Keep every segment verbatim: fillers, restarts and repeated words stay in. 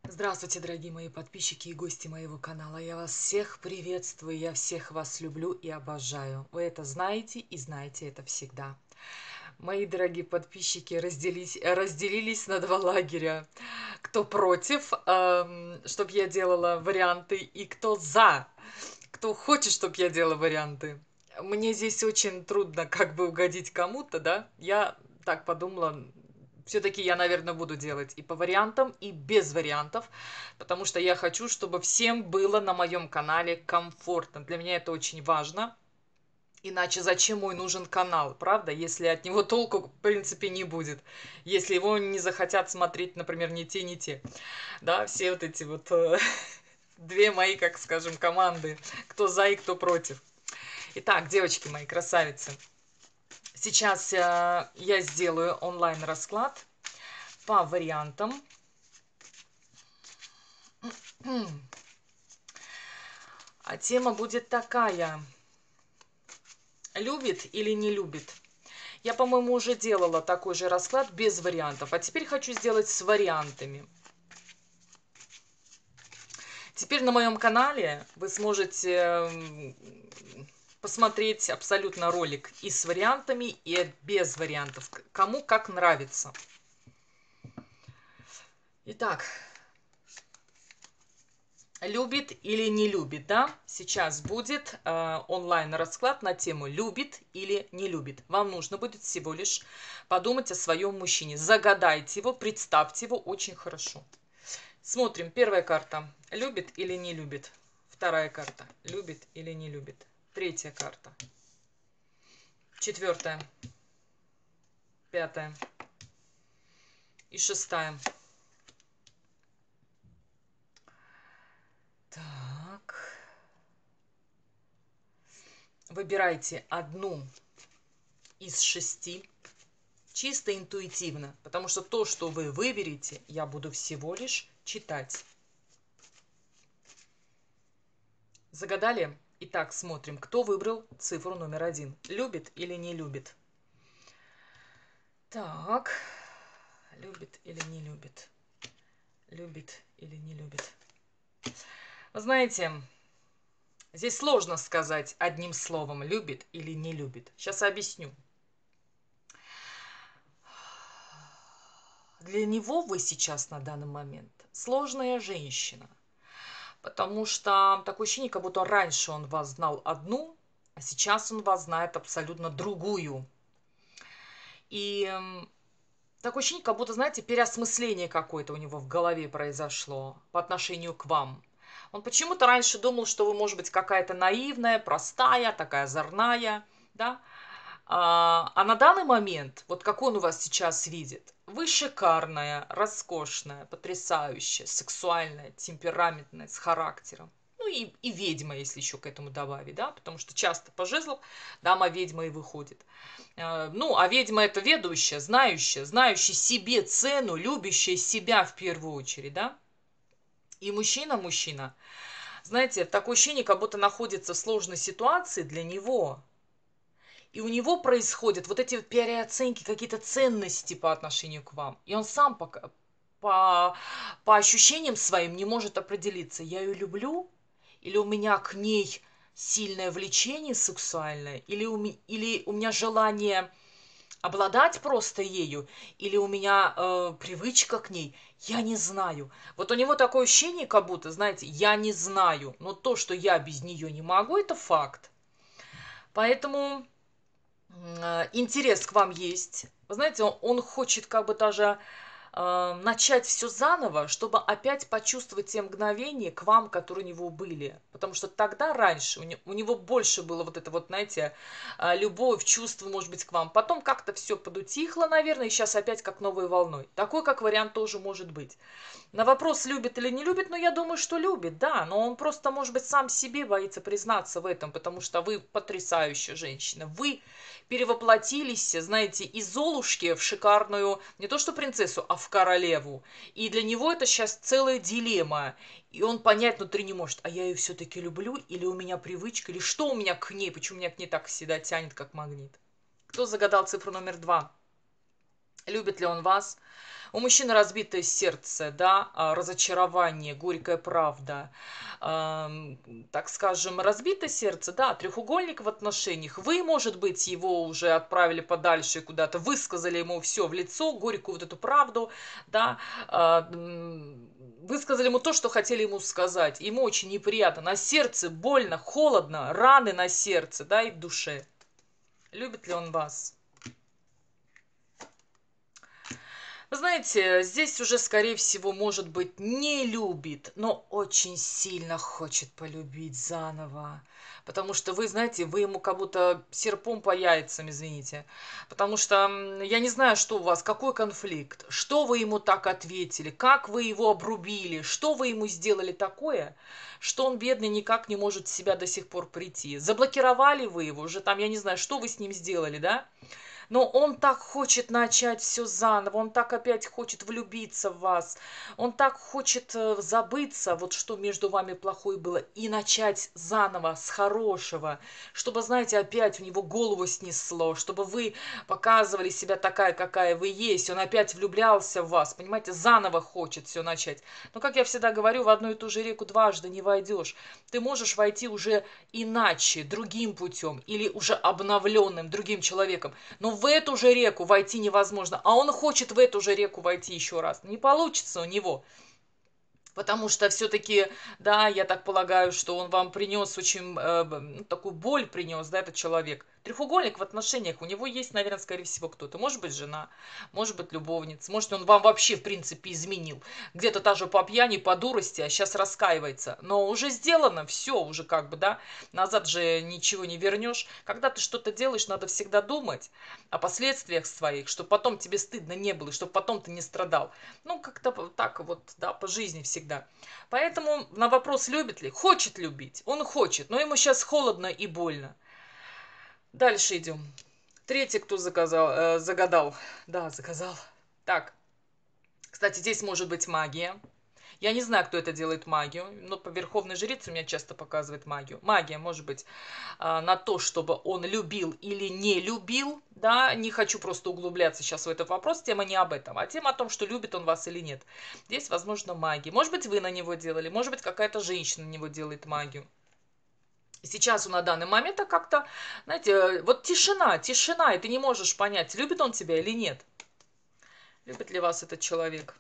Здравствуйте, дорогие мои подписчики и гости моего канала. Я вас всех приветствую, я всех вас люблю и обожаю. Вы это знаете и знаете это всегда. Мои дорогие подписчики разделились, разделились на два лагеря. Кто против, эм, чтобы я делала варианты, и кто за, кто хочет, чтобы я делала варианты. Мне здесь очень трудно как бы угодить кому-то, да. Я так подумала, все-таки я, наверное, буду делать и по вариантам, и без вариантов, потому что я хочу, чтобы всем было на моем канале комфортно. Для меня это очень важно. Иначе зачем мой нужен канал, правда, если от него толку, в принципе, не будет. Если его не захотят смотреть, например, ни те, ни те. Да, все вот эти вот э, две мои, как скажем, команды. Кто за и кто против. Итак, девочки мои, красавицы. Сейчас э, я сделаю онлайн-расклад по вариантам. А тема будет такая. Любит или не любит? Я, по-моему, уже делала такой же расклад без вариантов. А теперь хочу сделать с вариантами. Теперь на моем канале вы сможете посмотреть абсолютно ролик и с вариантами, и без вариантов. Кому как нравится. Итак, любит или не любит, да? Сейчас будет э, онлайн-расклад на тему любит или не любит. Вам нужно будет всего лишь подумать о своем мужчине. Загадайте его, представьте его очень хорошо. Смотрим. Первая карта. Любит или не любит? Вторая карта. Любит или не любит? Третья карта. Четвертая. Пятая. И шестая. Так. Выбирайте одну из шести. Чисто интуитивно. Потому что то, что вы выберете, я буду всего лишь читать. Загадали? Итак, смотрим, кто выбрал цифру номер один. Любит или не любит? Так. Любит или не любит? Любит или не любит? Вы знаете, здесь сложно сказать одним словом, любит или не любит. Сейчас объясню. Для него вы сейчас на данный момент сложная женщина. Потому что такое ощущение, как будто раньше он вас знал одну, а сейчас он вас знает абсолютно другую. И такое ощущение, как будто, знаете, переосмысление какое-то у него в голове произошло по отношению к вам. Он почему-то раньше думал, что вы, может быть, какая-то наивная, простая, такая озорная, да? А, а на данный момент, вот какой он у вас сейчас видит, вы шикарная, роскошная, потрясающая, сексуальная, темпераментная, с характером. Ну и, и ведьма, если еще к этому добавить, да, потому что часто по жезлам дама ведьма и выходит. Ну, а ведьма это ведущая, знающая, знающая себе цену, любящая себя в первую очередь, да. И мужчина, мужчина, знаете, такое ощущение, как будто находится в сложной ситуации для него. И у него происходят вот эти переоценки, какие-то ценности по отношению к вам. И он сам пока, по, по ощущениям своим не может определиться, я ее люблю, или у меня к ней сильное влечение сексуальное, или у, или у меня желание обладать просто ею, или у меня э, привычка к ней, я не знаю. Вот у него такое ощущение, как будто, знаете, я не знаю, но то, что я без нее не могу, это факт. Поэтому интерес к вам есть. Вы знаете, он, он хочет как бы даже э, начать все заново, чтобы опять почувствовать те мгновения к вам, которые у него были. Потому что тогда, раньше, у, не, у него больше было вот это вот, знаете, э, любовь, чувство, может быть, к вам. Потом как-то все подутихло, наверное, и сейчас опять как новой волной. Такой, как вариант, тоже может быть. На вопрос, любит или не любит, ну, я думаю, что любит, да, но он просто, может быть, сам себе боится признаться в этом, потому что вы потрясающая женщина. Вы перевоплотились, знаете, из Золушки в шикарную, не то что принцессу, а в королеву. И для него это сейчас целая дилемма. И он понять внутри не может, а я ее все-таки люблю, или у меня привычка, или что у меня к ней, почему меня к ней так всегда тянет, как магнит. Кто загадал цифру номер два? Любит ли он вас? У мужчины разбитое сердце, да, а, разочарование, горькая правда, ам, так скажем, разбитое сердце, да, треугольник в отношениях. Вы, может быть, его уже отправили подальше куда-то, высказали ему все в лицо, горькую вот эту правду, да, а, м, высказали ему то, что хотели ему сказать. Ему очень неприятно, на сердце больно, холодно, раны на сердце, да, и в душе. Любит ли он вас? Вы знаете, здесь уже, скорее всего, может быть, не любит, но очень сильно хочет полюбить заново. Потому что вы, знаете, вы ему как будто серпом по яйцам, извините. Потому что м, я не знаю, что у вас, какой конфликт, что вы ему так ответили, как вы его обрубили, что вы ему сделали такое, что он, бедный, никак не может в себя до сих пор прийти. Заблокировали вы его, уже там, я не знаю, что вы с ним сделали, да? Но он так хочет начать все заново, он так опять хочет влюбиться в вас, он так хочет э, забыться, вот что между вами плохое было, и начать заново, с хорошего, чтобы, знаете, опять у него голову снесло, чтобы вы показывали себя такая, какая вы есть, он опять влюблялся в вас, понимаете, заново хочет все начать. Но, как я всегда говорю, в одну и ту же реку дважды не войдешь. Ты можешь войти уже иначе, другим путем, или уже обновленным, другим человеком, но в эту же реку войти невозможно, а он хочет в эту же реку войти еще раз. Не получится у него. Потому что все-таки, да, я так полагаю, что он вам принес очень э, ну, такую боль принес, да, этот человек. Треугольник в отношениях, у него есть, наверное, скорее всего, кто-то. Может быть, жена, может быть, любовница, может, он вам вообще, в принципе, изменил. Где-то даже по пьяни, по дурости, а сейчас раскаивается. Но уже сделано, все уже как бы, да, назад же ничего не вернешь. Когда ты что-то делаешь, надо всегда думать о последствиях своих, чтобы потом тебе стыдно не было, чтобы потом ты не страдал. Ну, как-то так вот, да, по жизни всегда. Поэтому на вопрос, любит ли, хочет любить, он хочет, но ему сейчас холодно и больно. Дальше идем. Третий, кто заказал, э, загадал. Да, заказал. Так, кстати, здесь может быть магия. Я не знаю, кто это делает магию, но по верховной жрице у меня часто показывает магию. Магия может быть а, на то, чтобы он любил или не любил, да, не хочу просто углубляться сейчас в этот вопрос, тема не об этом, а тема о том, что любит он вас или нет. Здесь, возможно, магия. Может быть, вы на него делали, может быть, какая-то женщина на него делает магию. Сейчас он на данный момент а как-то, знаете, вот тишина, тишина, и ты не можешь понять, любит он тебя или нет. Любит ли вас этот человек?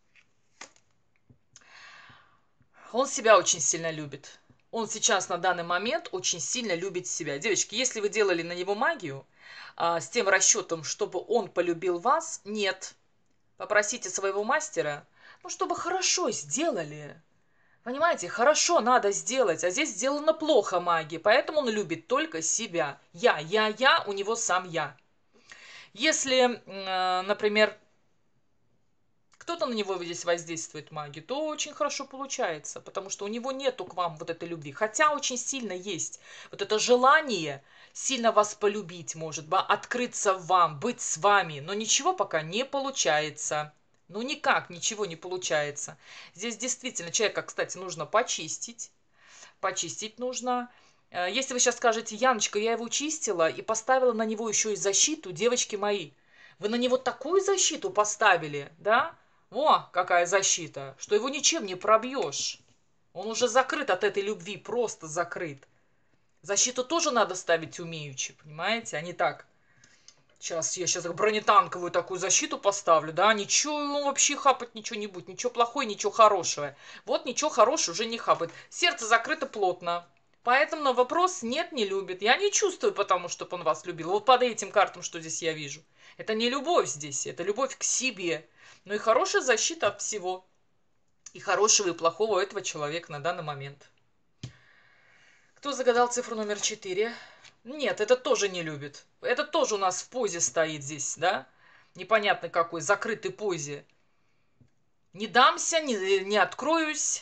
Он себя очень сильно любит. Он сейчас на данный момент очень сильно любит себя. Девочки, если вы делали на него магию а, с тем расчетом, чтобы он полюбил вас, нет. Попросите своего мастера, ну, чтобы хорошо сделали. Понимаете, хорошо надо сделать, а здесь сделано плохо магии, поэтому он любит только себя. Я, я, я, у него сам я. Если, э, например, кто-то на него здесь воздействует магией, то очень хорошо получается, потому что у него нету к вам вот этой любви. Хотя очень сильно есть вот это желание сильно вас полюбить, может быть, открыться вам, быть с вами, но ничего пока не получается. Ну никак ничего не получается. Здесь действительно человека, кстати, нужно почистить. Почистить нужно. Э, Если вы сейчас скажете, Яночка, я его чистила и поставила на него еще и защиту, девочки мои. Вы на него такую защиту поставили, да? Во, какая защита, что его ничем не пробьешь. Он уже закрыт от этой любви, просто закрыт. Защиту тоже надо ставить умеючи, понимаете, а не так. Сейчас я сейчас бронетанковую такую защиту поставлю, да, ничего ему вообще хапать ничего не будет, ничего плохого, ничего хорошего. Вот ничего хорошего уже не хапает. Сердце закрыто плотно. Поэтому на вопрос нет, не любит. Я не чувствую, потому что он вас любил. Вот под этим картам, что здесь я вижу. Это не любовь здесь, это любовь к себе. Ну и хорошая защита от всего. И хорошего, и плохого у этого человека на данный момент. Кто загадал цифру номер четыре? Нет, это тоже не любит. Это тоже у нас в позе стоит здесь, да? Непонятно какой, закрытой позе. Не дамся, не, не откроюсь.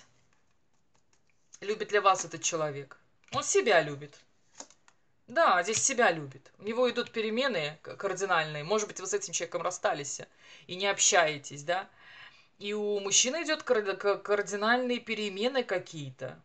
Любит ли вас этот человек? Он себя любит. Да, здесь себя любит. У него идут перемены кардинальные. Может быть, вы с этим человеком расстались и не общаетесь, да? И у мужчины идет кардинальные перемены какие-то.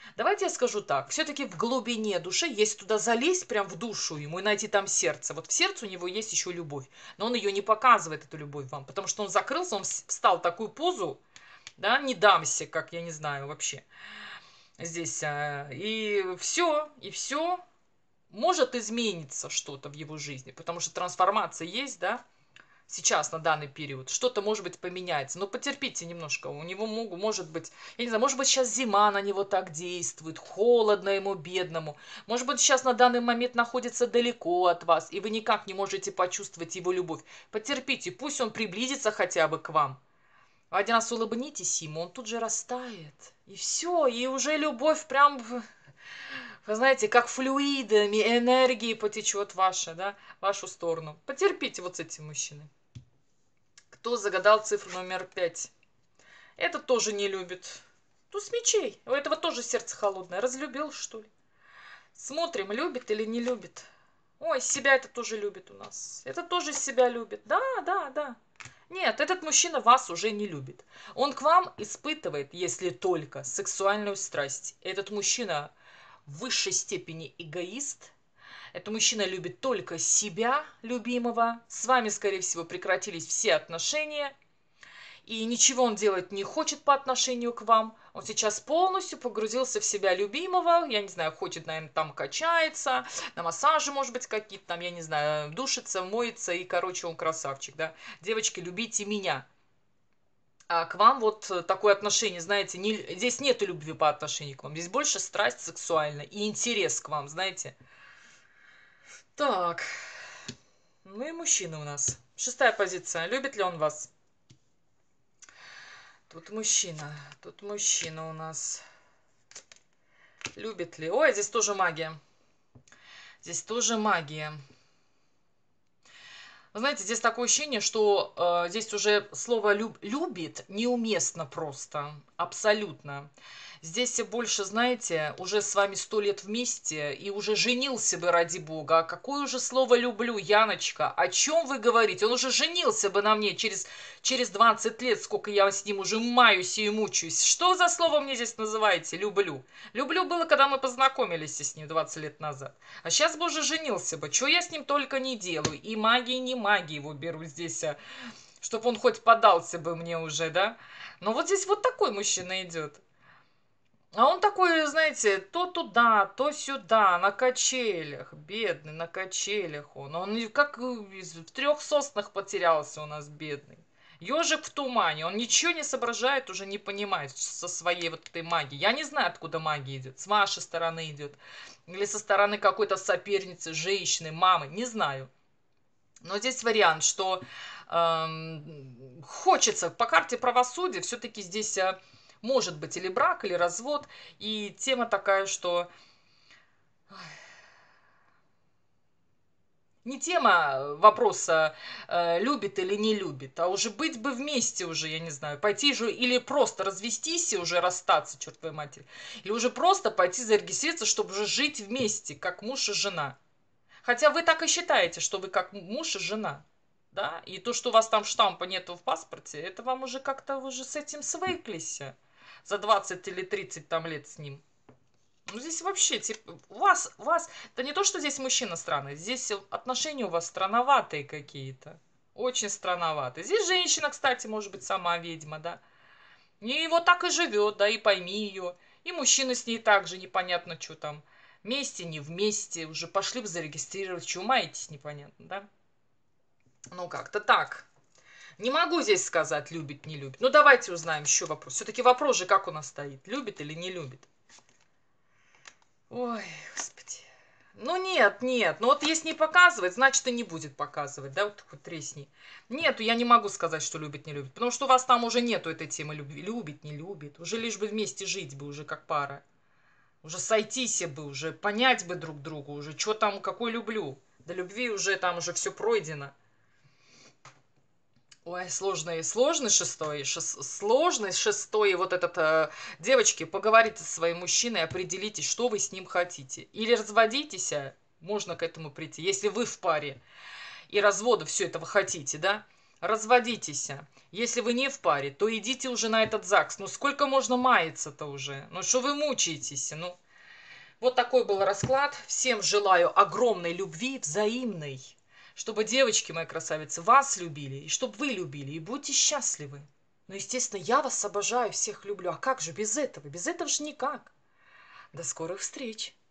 Давайте я скажу так. Все-таки в глубине души, если туда залезть прям в душу ему и найти там сердце. Вот в сердце у него есть еще любовь. Но он ее не показывает, эту любовь вам. Потому что он закрылся, он встал в такую позу, да, не дамся, как я не знаю вообще. Здесь. а, И все, и все. Может измениться что-то в его жизни. Потому что трансформация есть, да. Сейчас, на данный период, что-то, может быть, поменяется. Но потерпите немножко. У него могут, может быть, я не знаю, может быть, сейчас зима на него так действует, холодно ему, бедному. Может быть, сейчас на данный момент находится далеко от вас, и вы никак не можете почувствовать его любовь. Потерпите, пусть он приблизится хотя бы к вам. Один раз улыбнитесь ему, он тут же растает. И все, и уже любовь прям, вы знаете, как флюидами, энергии потечет ваша, да, в вашу сторону. Потерпите вот с этим мужчиной. Кто загадал цифру номер пять? Этот тоже не любит. Туз мечей. У этого тоже сердце холодное. Разлюбил, что ли? Смотрим, любит или не любит. Ой, себя это тоже любит у нас. Это тоже себя любит. Да, да, да. Нет, этот мужчина вас уже не любит. Он к вам испытывает, если только, сексуальную страсть. Этот мужчина в высшей степени эгоист. Этот мужчина любит только себя, любимого. С вами, скорее всего, прекратились все отношения. И ничего он делать не хочет по отношению к вам. Он сейчас полностью погрузился в себя любимого. Я не знаю, хочет, наверное, там качается, на массаже, может быть, какие-то там, я не знаю, душится, моется. И, короче, он красавчик, да. Девочки, любите меня. А к вам вот такое отношение, знаете, не, здесь нету любви по отношению к вам. Здесь больше страсть сексуальная и интерес к вам, знаете. Так, ну и мужчина у нас. Шестая позиция. Любит ли он вас? Тут мужчина, тут мужчина у нас. Любит ли? Ой, здесь тоже магия. Здесь тоже магия. Вы знаете, здесь такое ощущение, что э, здесь уже слово люб, «любит» неуместно просто. Абсолютно. Здесь больше, знаете, уже с вами сто лет вместе и уже женился бы, ради бога. А какое уже слово «люблю», Яночка? О чем вы говорите? Он уже женился бы на мне через, через двадцать лет, сколько я с ним уже маюсь и мучаюсь. Что за слово мне здесь называете «люблю»? «Люблю» было, когда мы познакомились с ним двадцать лет назад. А сейчас бы уже женился бы. Чего я с ним только не делаю. И магии, не магии его беру здесь, чтобы он хоть подался бы мне уже, да? Но вот здесь вот такой мужчина идет. А он такой, знаете, то туда, то сюда, на качелях. Бедный, на качелях он. Он как в трех соснах потерялся у нас, бедный. Ежик в тумане. Он ничего не соображает, уже не понимает со своей вот этой магией. Я не знаю, откуда магия идет. С вашей стороны идет. Или со стороны какой-то соперницы, женщины, мамы. Не знаю. Но здесь вариант, что эм, хочется по карте правосудия, все-таки здесь э, может быть или брак, или развод. И тема такая, что не тема вопроса, э, любит или не любит, а уже быть бы вместе уже, я не знаю, пойти же или просто развестись и уже расстаться, черт твоей матери. Или уже просто пойти зарегистрироваться, чтобы уже жить вместе, как муж и жена. Хотя вы так и считаете, что вы как муж и жена. Да? И то, что у вас там штампа нету в паспорте, это вам уже как-то уже с этим свыклись. За двадцать или тридцать там лет с ним. Ну, здесь вообще, типа, у вас, у вас, это не то, что здесь мужчина странный, здесь отношения у вас странноватые какие-то. Очень странноватые. Здесь женщина, кстати, может быть, сама ведьма, да. И его так и живет, да, и пойми ее. И мужчина с ней также непонятно, что там. Вместе, не вместе, уже пошли бы зарегистрировать, чего маетесь, непонятно, да? Ну, как-то так. Не могу здесь сказать, любит, не любит. Ну, давайте узнаем еще вопрос. Все-таки вопрос же как у нас стоит, любит или не любит. Ой, господи. Ну, нет, нет. Ну, вот если не показывает, значит, и не будет показывать, да, вот хоть тресни. Нету, я не могу сказать, что любит, не любит. Потому что у вас там уже нету этой темы любви. Любит, не любит. Уже лишь бы вместе жить бы уже как пара. Уже сойтись бы, уже понять бы друг другу, уже что там, какой люблю. До любви уже там уже все пройдено. Ой, сложный, сложный шестой, шес, сложный шестой, вот этот, э, девочки, поговорите со своим мужчиной, определитесь, что вы с ним хотите. Или разводитесь, а можно к этому прийти, если вы в паре и развода все этого хотите, да. Разводитесь. Если вы не в паре, то идите уже на этот ЗАГС. Ну сколько можно маяться-то уже? Ну что вы мучаетесь? Ну, вот такой был расклад. Всем желаю огромной любви, взаимной. Чтобы девочки мои красавицы вас любили, и чтобы вы любили, и будьте счастливы. Ну, естественно, я вас обожаю, всех люблю. А как же без этого? Без этого же никак. До скорых встреч!